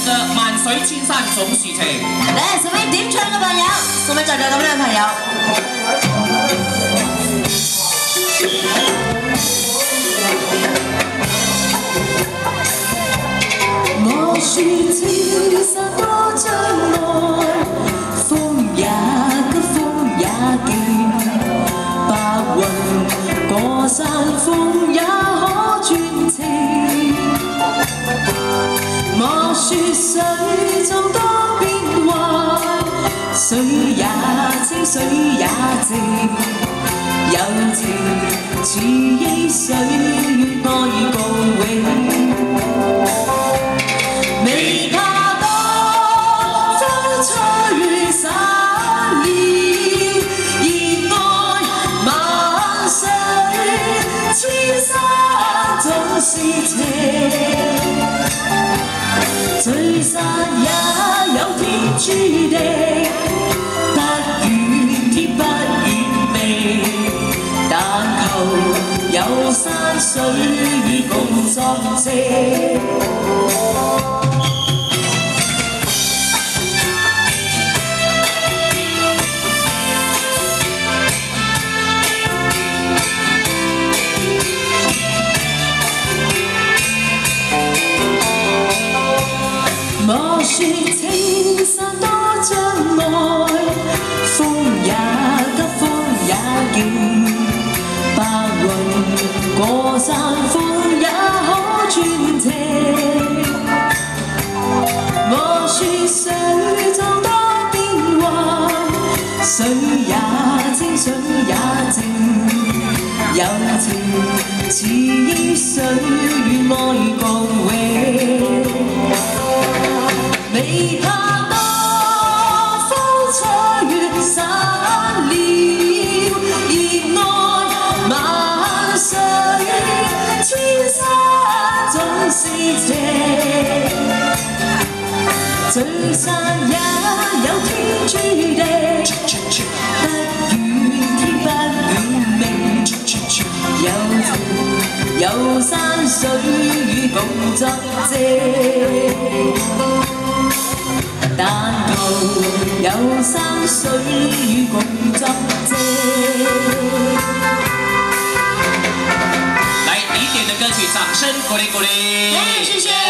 的《萬水千山總是情》。 嚟，送俾點唱嘅朋友，送俾在座咁多位朋友。我說青山多障礙，風也急，風也勁，白雲過山峰也可傳情。我說水中多變幻，水也清，水也靜，有情似依水，愛共永。未怕多風吹散了，熱愛萬水千山總是情。聚散也有天注定，不怨天不怨命，但求有山水與共作證。我說青山多障礙，風也急，風也勁，白雲過山峰也可傳情。我說水中多變幻，水也清，水也靜，有情似依水，愛共永。未怕多風吹散了，熱愛萬水千山總是情。聚散也有天注定，不怨天不怨命，有情有山水與共作證。但求有山水與共作證。 来，李典的歌曲，掌聲鼓勵鼓勵。 謝謝。